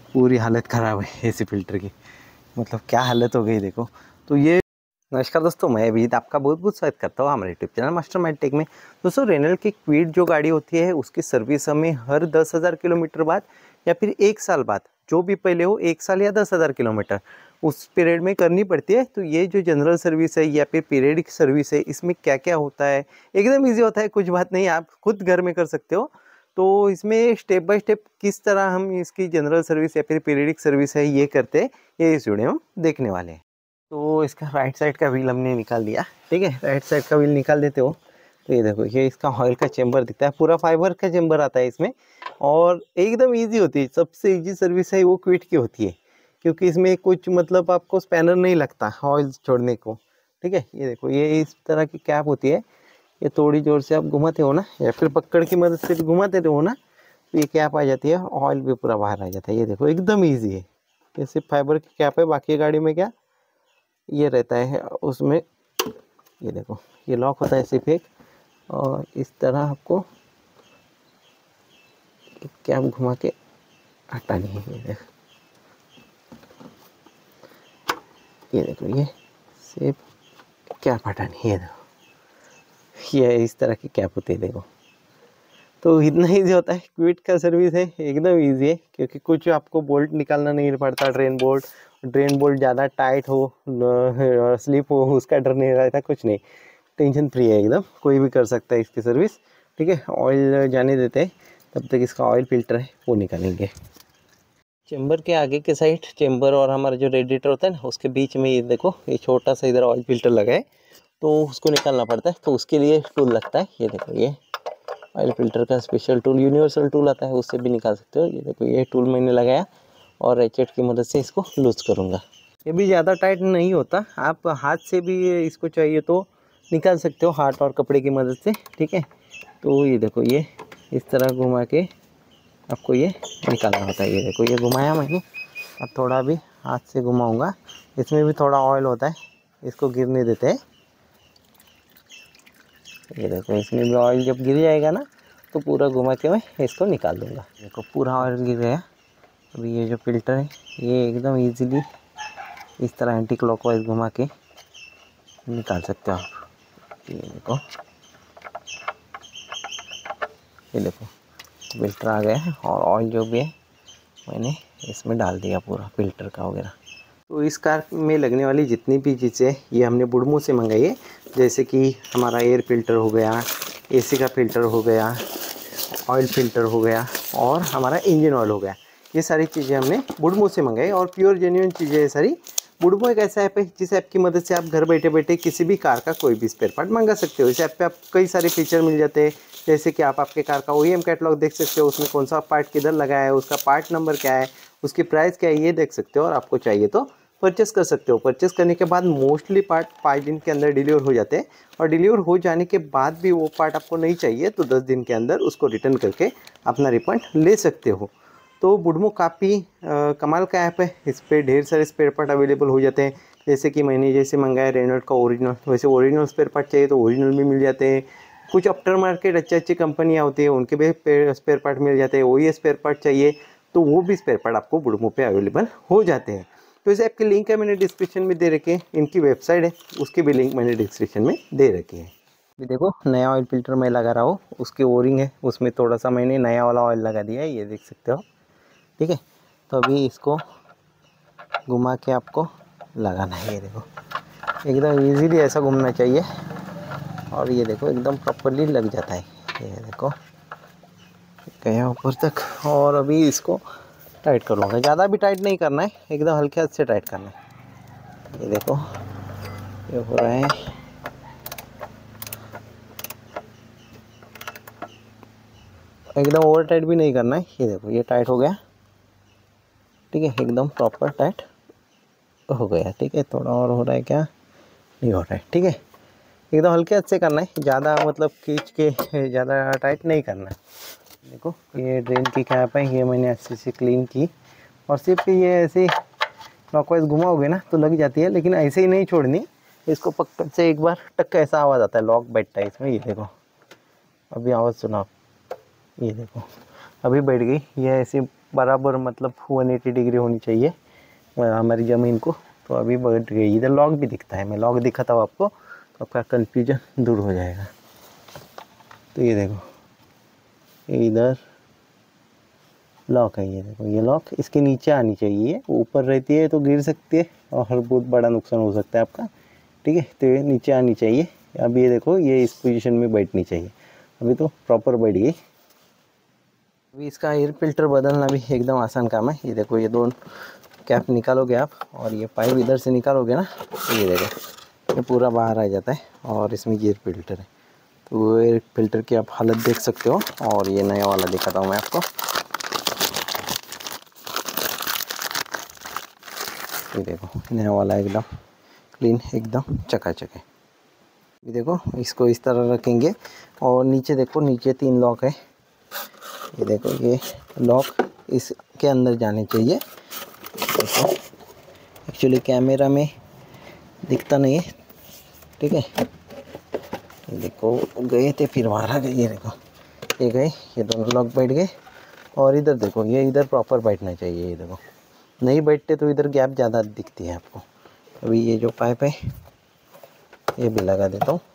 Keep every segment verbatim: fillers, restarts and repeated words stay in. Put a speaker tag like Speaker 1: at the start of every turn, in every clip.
Speaker 1: पूरी हालत ख़राब है एसी फिल्टर की, मतलब क्या हालत हो गई देखो। तो ये नमस्कार दोस्तों, मैं अभिजीत आपका बहुत बहुत स्वागत करता हूँ हमारे यूट्यूब चैनल मास्टरमाइंड टेक में। दोस्तों, रेनॉल्ट की क्विड जो गाड़ी होती है उसकी सर्विस हमें हर दस हज़ार किलोमीटर बाद या फिर एक साल बाद, जो भी पहले हो, एक साल या दस हज़ार किलोमीटर उस पीरियड में करनी पड़ती है। तो ये जो जनरल सर्विस है या फिर पीरियडिक सर्विस है, इसमें क्या क्या होता है, एकदम ईजी होता है, कुछ बात नहीं, आप खुद घर में कर सकते हो। तो इसमें स्टेप बाय स्टेप किस तरह हम इसकी जनरल सर्विस या फिर पीरियडिक सर्विस है ये करते हैं, ये इस वीडियो में देखने वाले हैं। तो इसका राइट साइड का व्हील हमने निकाल दिया, ठीक है। राइट साइड का व्हील निकाल देते हो तो ये देखो, ये इसका ऑयल का चेंबर दिखता है, पूरा फाइबर का चेंबर आता है इसमें, और एकदम इजी होती है। सबसे इजी सर्विस है वो क्विड की होती है, क्योंकि इसमें कुछ मतलब आपको स्पैनर नहीं लगता ऑयल छोड़ने को, ठीक है। ये देखो, ये इस तरह की कैप होती है, ये थोड़ी जोर से आप घुमाते हो ना, या फिर पकड़ की मदद से भी घुमाते हो ना, तो ये कैप आ जाती है, ऑयल भी पूरा बाहर आ जाता है। ये देखो, एकदम ईजी है। ये सिर्फ फाइबर की कैप है, बाकी गाड़ी में क्या ये रहता है उसमें, ये देखो, ये लॉक होता है सिर्फ एक, और इस तरह आपको कैप घुमा के हटानी है। ये देखो, ये देखो, ये सिर्फ कैप हटानी है। ये देखो, ये इस तरह की कैप होती है, देखो। तो इतना ईजी होता है क्विड का सर्विस है, एकदम ईजी है, क्योंकि कुछ आपको बोल्ट निकालना नहीं पड़ता, ड्रेन बोल्ट ड्रेन बोल्ट ज़्यादा टाइट हो, स्लिप हो, उसका डर नहीं रहता, कुछ नहीं, टेंशन फ्री है एकदम, कोई भी कर सकता है इसकी सर्विस, ठीक है। ऑयल जाने देते हैं, तब तक इसका ऑयल फिल्टर है वो निकालेंगे। चेंबर के आगे के साइड, चेंबर और हमारा जो रेडिएटर होता है ना, उसके बीच में ये देखो, ये छोटा सा इधर ऑयल फिल्टर लगा है, तो उसको निकालना पड़ता है। तो उसके लिए टूल लगता है, ये देखो, ये ऑयल फिल्टर का स्पेशल टूल, यूनिवर्सल टूल आता है, उससे भी निकाल सकते हो। ये देखो, ये टूल मैंने लगाया और रेचेट की मदद से इसको लूज करूँगा। ये भी ज़्यादा टाइट नहीं होता, आप हाथ से भी इसको चाहिए तो निकाल सकते हो, हाथ और कपड़े की मदद से, ठीक है। तो ये देखो, ये इस तरह घुमा के आपको ये निकालना होता है। ये देखो, ये घुमाया मैंने, अब थोड़ा भी हाथ से घुमाऊँगा, इसमें भी थोड़ा ऑयल होता है, इसको गिरने देते हैं। ये देखो, इसमें भी ऑयल जब गिर जाएगा ना, तो पूरा घुमा के मैं इसको निकाल दूँगा। देखो, पूरा ऑयल गिर गया। अभी ये जो फिल्टर है, ये एकदम इजीली इस तरह एंटी क्लॉकवाइज घुमा के निकाल सकते हो आप। ये देखो, ये देखो, फिल्टर आ गया है, और ऑयल जो भी है मैंने इसमें डाल दिया पूरा फिल्टर का वगैरह। तो इस कार में लगने वाली जितनी भी चीज़ें ये हमने बुड़मू से मंगाई है, जैसे कि हमारा एयर फिल्टर हो गया, एसी का फिल्टर हो गया, ऑयल फिल्टर हो गया, और हमारा इंजन ऑयल हो गया। ये सारी चीज़ें हमने बुड़मू से मंगाई, और प्योर जेन्युइन चीज़ें है सारी। बुड़मू एक ऐसा ऐप है जिस ऐप की मदद से आप घर बैठे बैठे किसी भी कार का कोई भी स्पेयर पार्ट मंगा सकते हो। इस ऐप पे आप कई सारे फीचर मिल जाते हैं, जैसे कि आप आपके कार का ओ ई एम कैटलॉग देख सकते हो, उसमें कौन सा पार्ट किधर लगा है, उसका पार्ट नंबर क्या है, उसकी प्राइस क्या है, ये देख सकते हो, और आपको चाहिए तो परचेस कर सकते हो। परचेस करने के बाद मोस्टली पार्ट पाँच दिन के अंदर डिलीवर हो जाते हैं, और डिलीवर हो जाने के बाद भी वो पार्ट आपको नहीं चाहिए तो दस दिन के अंदर उसको रिटर्न करके अपना रिफंड ले सकते हो। तो बुड़मू काफ़ी कमाल का ऐप है, इस पर ढेर सारे स्पेयर पार्ट अवेलेबल हो जाते हैं। जैसे कि मैंने जैसे मंगाया रेनॉल्ट का ओरिजिनल, वैसे ओरिजिनल स्पेयर पार्ट चाहिए तो ओरिजिनल भी मिल जाते हैं। कुछ आफ्टर मार्केट अच्छी अच्छी कंपनियाँ होती है, उनके भी स्पेयर पार्ट मिल जाते हैं। वही स्पेयर पार्ट चाहिए तो वो भी स्पेयर पार्ट आपको बुड़मू पे अवेलेबल हो जाते हैं। तो इस ऐप की लिंक है मैंने डिस्क्रिप्शन में दे रखी है, इनकी वेबसाइट है उसकी भी लिंक मैंने डिस्क्रिप्शन में दे रखी है। ये देखो, नया ऑयल फिल्टर मैं लगा रहा हूँ, उसकी ओरिंग है, उसमें थोड़ा सा मैंने नया वाला ऑयल लगा दिया है, ये देख सकते हो, ठीक है। तो अभी इसको घुमा के आपको लगाना है। ये देखो, एकदम इजीली ऐसा घूमना चाहिए, और ये देखो एकदम प्रॉपरली लग जाता है। ये देखो, गया ऊपर तक, और अभी इसको टाइट कर लूँगा। ज़्यादा भी टाइट नहीं करना है, एकदम हल्के हाथ से टाइट करना है। ये देखो, ये हो रहा है, एकदम ओवर टाइट भी नहीं करना है। ये देखो, ये टाइट हो गया, ठीक है, एकदम प्रॉपर टाइट हो गया, ठीक है। थोड़ा और हो रहा है क्या, नहीं हो रहा है, ठीक है। एकदम हल्के हाथ से करना है, ज़्यादा मतलब खींच के ज़्यादा टाइट नहीं करना है। देखो, ये ड्रेन की कैप है, ये मैंने अच्छे से क्लीन की, और सिर्फ ये ऐसे क्लॉकवाइज घुमाओगे ना तो लग जाती है, लेकिन ऐसे ही नहीं छोड़नी, इसको पकड़ से एक बार टक ऐसा आवाज़ आता है, लॉक बैठता है इसमें। ये देखो, अभी आवाज़ सुना, ये देखो, अभी बैठ गई। ये ऐसे बराबर मतलब एक सौ अस्सी डिग्री होनी चाहिए हमारी ज़मीन को। तो अभी बढ़ गई, इधर लॉक भी दिखता है, मैं लॉक दिखाता हूँ आपको तो आपका कन्फ्यूजन दूर हो जाएगा। तो ये देखो, ये इधर लॉक है, ये देखो ये लॉक इसके नीचे आनी चाहिए, ऊपर रहती है तो गिर सकती है और हर बहुत बड़ा नुकसान हो सकता है आपका, ठीक है। तो ये नीचे आनी चाहिए। अब ये देखो, ये इस पोजीशन में बैठनी चाहिए, अभी तो प्रॉपर बैठ गई। अभी इसका एयर फिल्टर बदलना भी एकदम आसान काम है। ये देखो, ये दोनों कैप निकालोगे आप और ये पाइप इधर से निकालोगे ना, तो ये देखो ये पूरा बाहर आ जाता है और इसमें एयर फिल्टर है। तो एयर फिल्टर की आप हालत देख सकते हो। और ये नया वाला दिखाता हूँ मैं आपको, ये देखो नया वाला एकदम क्लीन, एकदम चकाचक है। ये देखो, इसको इस तरह रखेंगे और नीचे देखो, नीचे तीन लॉक है। ये देखो, ये लॉक इसके अंदर जाने चाहिए। देखो एक्चुअली कैमरा में दिखता नहीं है, ठीक है। ये देखो गए थे फिर बाहर आ गए, ये देखो ये गए, ये दोनों लॉक बैठ गए। और इधर देखो, ये इधर प्रॉपर बैठना चाहिए। ये देखो नहीं बैठते तो इधर गैप ज़्यादा दिखती है आपको। अभी ये जो पाइप है ये भी लगा देता हूँ,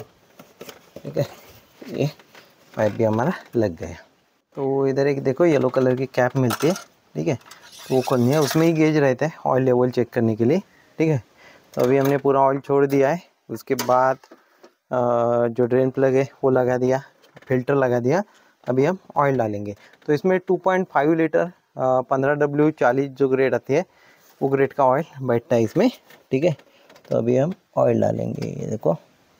Speaker 1: ठीक है। ये पाइप भी हमारा लग गया। तो इधर एक देखो येलो कलर की कैप मिलती है, ठीक है। तो वो खोलनी है, उसमें ही गेज रहता है ऑयल लेवल चेक करने के लिए, ठीक है। तो अभी हमने पूरा ऑयल छोड़ दिया है। उसके बाद जो ड्रेन प्लग है वो लगा दिया, फिल्टर लगा दिया। अभी हम ऑयल डालेंगे। तो इसमें टू पॉइंट फाइव लीटर पंद्रह डब्ल्यू चालीस जो ग्रेड आती है वो ग्रेड का ऑयल बैठता है इसमें, ठीक है। तो अभी हम ऑयल डालेंगे, ये देखो,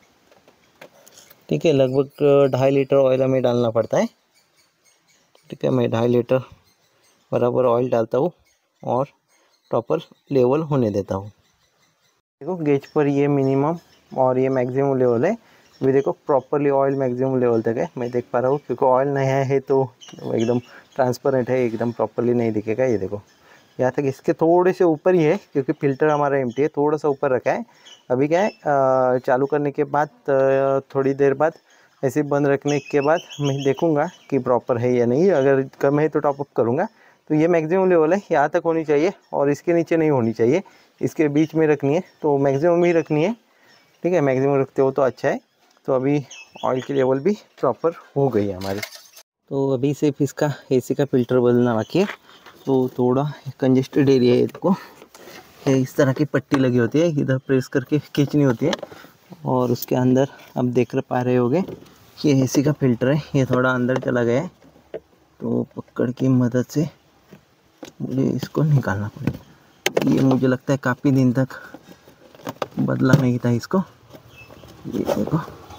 Speaker 1: ठीक है। लगभग ढाई लीटर ऑयल हमें डालना पड़ता है, ठीक है। मैं ढाई लीटर बराबर ऑयल डालता हूँ और प्रॉपर लेवल होने देता हूँ। देखो गेज पर ये मिनिमम और ये मैक्सिमम लेवल है। अभी देखो प्रॉपरली ऑयल मैक्सिमम लेवल तक है, मैं देख पा रहा हूँ, क्योंकि ऑयल नया है तो एकदम ट्रांसपेरेंट है, एकदम प्रॉपरली नहीं दिखेगा। ये देखो यहाँ तक, इसके थोड़े से ऊपर ही है क्योंकि फिल्टर हमारा एम्प्टी है, थोड़ा सा ऊपर रखा है। अभी क्या है, चालू करने के बाद थोड़ी देर बाद ऐसे बंद रखने के बाद मैं देखूंगा कि प्रॉपर है या नहीं। अगर कम है तो टॉपअप करूंगा। तो ये मैक्सिमम लेवल है, यहाँ तक होनी चाहिए और इसके नीचे नहीं होनी चाहिए, इसके बीच में रखनी है। तो मैक्सिमम ही रखनी है, ठीक है। मैक्सिमम रखते हो तो अच्छा है। तो अभी ऑयल की लेवल भी प्रॉपर हो गई है हमारी। तो अभी सिर्फ इसका एसी का फ़िल्टर बदलना बाकी है। तो थोड़ा कंजेस्टेड एरिया है, देखो इस तरह की पट्टी लगी होती है, इधर प्रेस करके खींचनी होती है। और उसके अंदर अब देख पा रहे होगे ये एसी का फ़िल्टर है, ये थोड़ा अंदर चला गया है। तो पकड़ की मदद से मुझे इसको निकालना पड़ेगा। ये मुझे लगता है काफ़ी दिन तक बदला नहीं था इसको। ये देखो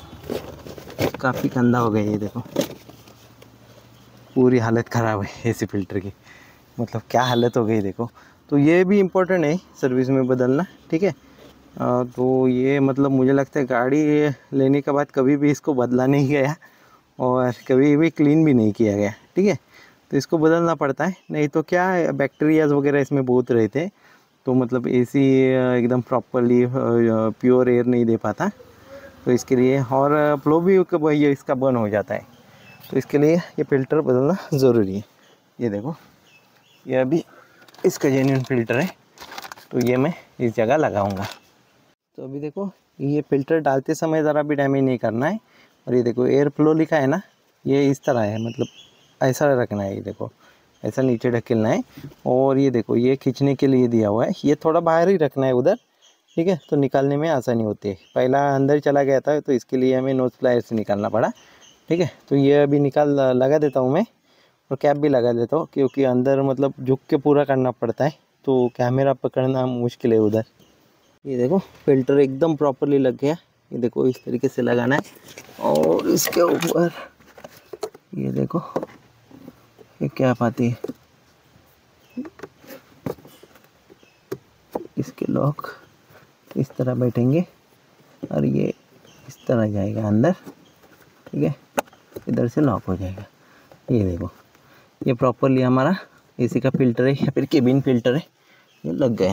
Speaker 1: काफ़ी गंदा हो गया, ये देखो पूरी हालत ख़राब है एसी फ़िल्टर की, मतलब क्या हालत हो गई देखो। तो ये भी इम्पोर्टेंट है सर्विस में बदलना, ठीक है। आ, तो ये मतलब मुझे लगता है गाड़ी लेने के बाद कभी भी इसको बदला नहीं गया और कभी भी क्लीन भी नहीं किया गया, ठीक है। तो इसको बदलना पड़ता है, नहीं तो क्या बैक्टीरियाज वगैरह इसमें बहुत रहते हैं। तो मतलब एसी एकदम प्रॉपरली प्योर एयर नहीं दे पाता। तो इसके लिए और फ्लो भी ये इसका बंद हो जाता है। तो इसके लिए ये फ़िल्टर बदलना ज़रूरी है। ये देखो ये अभी इसका जेन्युइन फ़िल्टर है, तो ये मैं इस जगह लगाऊंगा। तो अभी देखो ये फ़िल्टर डालते समय ज़रा भी डैमेज नहीं करना है। और ये देखो एयर फ्लो लिखा है ना, ये इस तरह है, मतलब ऐसा रखना है। ये देखो ऐसा नीचे ढकेलना है। और ये देखो ये खींचने के लिए दिया हुआ है, ये थोड़ा बाहर ही रखना है उधर, ठीक है। तो निकालने में आसानी होती है। पहला अंदर चला गया था तो इसके लिए हमें नोज प्लायर से निकालना पड़ा, ठीक है। तो ये अभी निकाल लगा देता हूँ मैं और कैप भी लगा देता हूँ, क्योंकि अंदर मतलब झुक के पूरा करना पड़ता है, तो कैमरा पकड़ना मुश्किल है उधर। ये देखो फ़िल्टर एकदम प्रॉपरली लग गया। ये देखो इस तरीके से लगाना है। और इसके ऊपर ये देखो ये कैप आती है, इसके लॉक इस तरह बैठेंगे और ये इस तरह जाएगा अंदर, ठीक है। इधर से लॉक हो जाएगा। ये देखो ये प्रॉपरली हमारा एसी का फ़िल्टर है या फिर केबिन फ़िल्टर है, ये लग गया।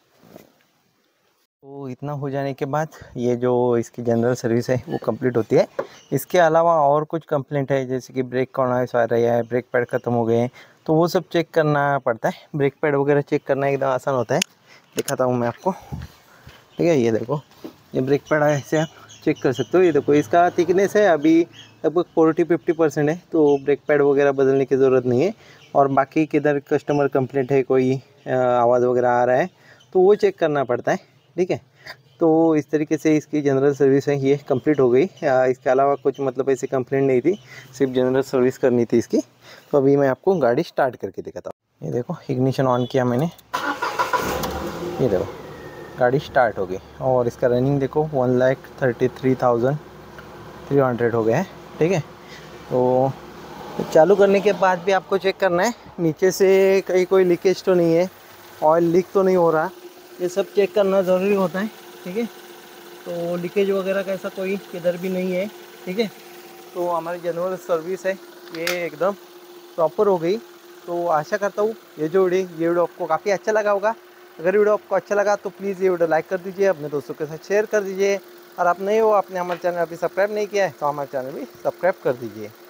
Speaker 1: तो इतना हो जाने के बाद ये जो इसकी जनरल सर्विस है वो कंप्लीट होती है। इसके अलावा और कुछ कंप्लेंट है, जैसे कि ब्रेक का नॉइस आ रहा है, ब्रेक पैड ख़त्म हो गए हैं, तो वो सब चेक करना पड़ता है। ब्रेक पैड वगैरह चेक करना एकदम आसान होता है, दिखाता हूँ मैं आपको। ठीक है, ये देखो, ये ब्रेक पैड ऐसे आप चेक कर सकते हो। ये देखो, इसका थिकनेस है अभी लगभग फोर्टी फिफ्टी परसेंट है, तो ब्रेक पैड वगैरह बदलने की ज़रूरत नहीं है। और बाकी किधर कस्टमर कंप्लेंट है, कोई आवाज़ वगैरह आ रहा है, तो वो चेक करना पड़ता है। ठीक है, तो इस तरीके से इसकी जनरल सर्विस है ये कंप्लीट हो गई। इसके अलावा कुछ मतलब ऐसी कंप्लेंट नहीं थी, सिर्फ जनरल सर्विस करनी थी इसकी। तो अभी मैं आपको गाड़ी स्टार्ट करके दिखाता हूँ। ये देखो, इग्निशन ऑन किया मैंने, ये देखो गाड़ी स्टार्ट हो गई। और इसका रनिंग देखो one lakh thirty three thousand three hundred हो गया है। ठीक है, तो चालू करने के बाद भी आपको चेक करना है नीचे से कहीं कोई लीकेज तो नहीं है, ऑयल लीक तो नहीं हो रहा, ये सब चेक करना ज़रूरी होता है। ठीक है, तो लीकेज वगैरह का ऐसा कोई किधर भी नहीं है। ठीक है, तो हमारी जनरल सर्विस है ये एकदम प्रॉपर हो गई। तो आशा करता हूँ ये जो वीडियो ये वीडियो आपको काफ़ी अच्छा लगा होगा। अगर वीडियो आपको अच्छा लगा तो प्लीज़ ये वीडियो लाइक कर दीजिए, अपने दोस्तों के साथ शेयर कर दीजिए। और आप नए हो, आपने हमारे चैनल अभी सब्सक्राइब नहीं किया है तो हमारे चैनल भी सब्सक्राइब कर दीजिए।